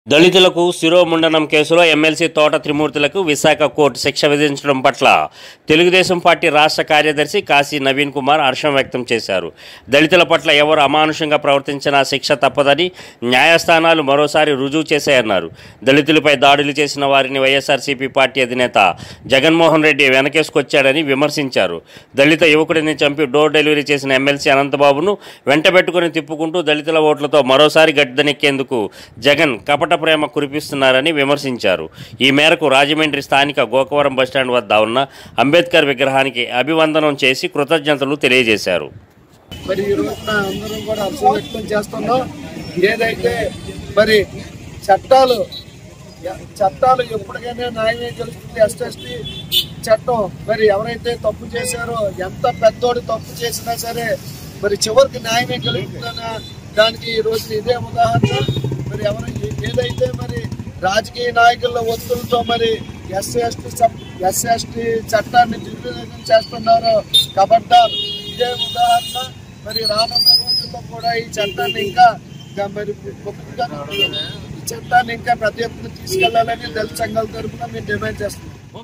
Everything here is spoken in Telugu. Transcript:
దళితులకు శిరోముండనం కేసులో ఎమ్మెల్సీ తోట త్రిమూర్తులకు విశాఖ కోర్టు శిక్ష విధించడం పట్ల తెలుగుదేశం పార్టీ రాష్ట్ర కార్యదర్శి కాశీ నవీన్ కుమార్ హర్షం వ్యక్తం చేశారు. దళితుల పట్ల ఎవరు అమానుషంగా ప్రవర్తించినా శిక్ష తప్పదని న్యాయస్థానాలు మరోసారి రుజువు చేశాయన్నారు. దళితులపై దాడులు చేసిన వారిని వైఎస్ఆర్సీపీ పార్టీ అధినేత జగన్మోహన్ రెడ్డి వెనకేసుకొచ్చాడని విమర్శించారు. దళిత యువకుడిని చంపి డోర్ డెలివరీ చేసిన ఎమ్మెల్సీ అనంతబాబును వెంటబెట్టుకుని తిప్పుకుంటూ దళితుల ఓట్లతో మరోసారి గద్దెనెక్కేందుకు జగన్ కపట ప్రేమ కురిపిస్తున్నారని విమర్శించారు. ఈ మేరకు రాజమండ్రి స్థానిక గోకవరం బస్టాండ్ వద్ద ఉన్న అంబేద్కర్ విగ్రహానికి అభివందనం చేసి కృతజ్ఞతలు తెలియజేశారు. మరి ఈ రోజున అందరం కూడా హర్షం వ్యక్తం చేస్తున్నాం. ఏదైతే మరి చట్టాలు ఎప్పటికైనా న్యాయమే గెలుస్తుంది. ఎస్ఎస్టీ చట్టం మరి ఎవరైతే తప్పు చేశారో, ఎంత పెద్దోడు తప్పు చేసినా సరే మరి చివరికి న్యాయమే గెలుస్తుందన్న దానికి ఈ రోజు ఇదే ఉదాహరణ. మరి ఏదైతే మరి రాజకీయ నాయకుల ఒత్తులతో మరి ఎస్సీ చట్టాన్ని దుర్వినియోగం చేస్తున్నారో కబడ్డారు. ఇదే ఉదాహరణ. మరి రానున్న రోజుల్లో కూడా ఈ చట్టాన్ని ఇంకా మరి ఈ చట్టాన్ని ఇంకా ప్రతి ఒక్కరు తీసుకెళ్లాలని దళిత సంఘాల తరఫున మేము డిమాండ్ చేస్తున్నాం.